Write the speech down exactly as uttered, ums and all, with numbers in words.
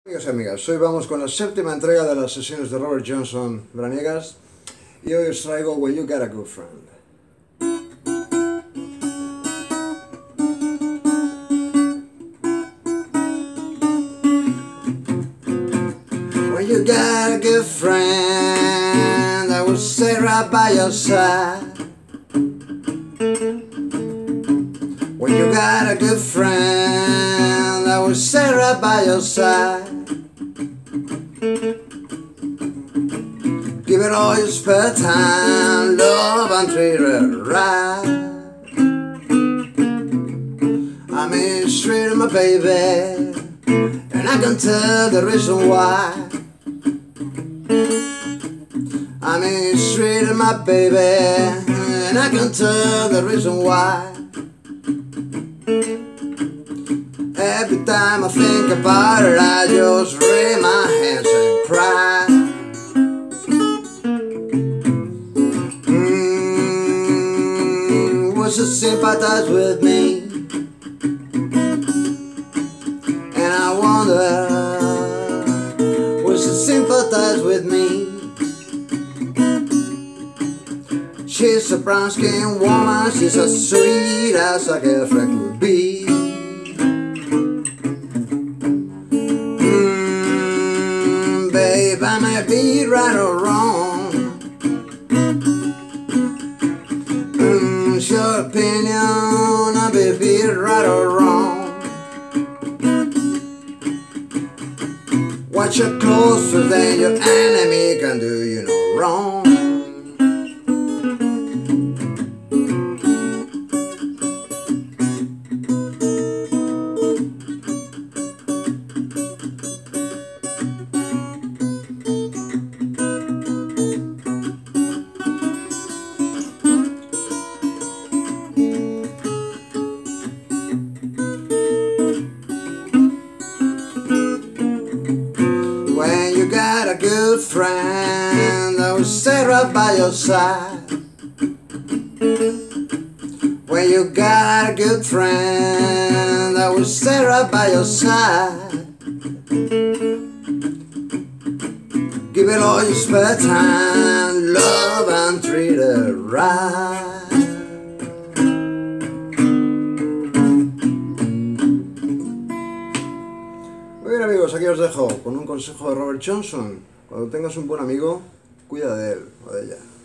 Amigos y amigas, hoy vamos con la séptima entrega de las sesiones de Robert Johnson veraniegas y hoy os traigo When You Got a Good Friend. When you got a good friend that will stay right by your side. When you got a good friend that will stay right by your side. Give it all your spare time, love and treat it right. I mean, straight to my baby, and I can tell the reason why. I mean, straight to my baby, and I can tell the reason why. Every time I think about it, I just wring my hands and cry. Mm, was to sympathize with me, and I wonder, was to sympathize with me. She's a brown-skinned woman, she's as sweet as a girlfriend could be. Mm, babe, I might be right or wrong. Mm, it's your opinion, I may be right or wrong. Watch your closer than your enemy can do you no wrong. When you got a good friend that will stay right by your side. When you got a good friend that will stay right by your side. Give it all your spare time, love and treat it right. Muy bien amigos, aquí os dejo con un consejo de Robert Johnson. Cuando tengas un buen amigo, cuida de él o de ella.